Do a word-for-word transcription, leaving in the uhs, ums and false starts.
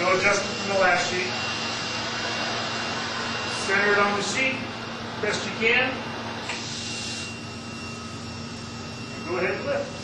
No adjustment from the last sheet. Center it on the sheet, best you can. Go ahead and lift.